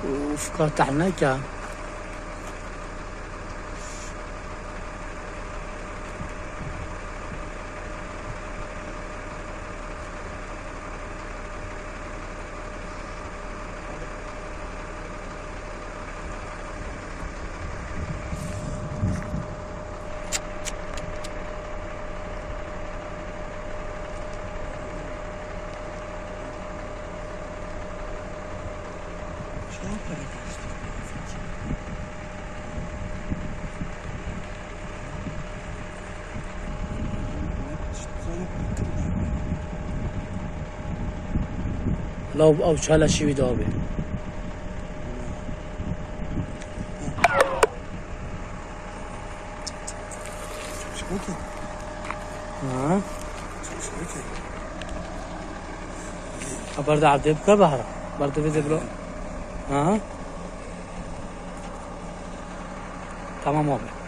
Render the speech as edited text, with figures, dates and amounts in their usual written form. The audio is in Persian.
وفكرت تحنيك لو او چاله شي دابه ها برضه عبد يبقى بحر برضه في ذبلو ها تمام.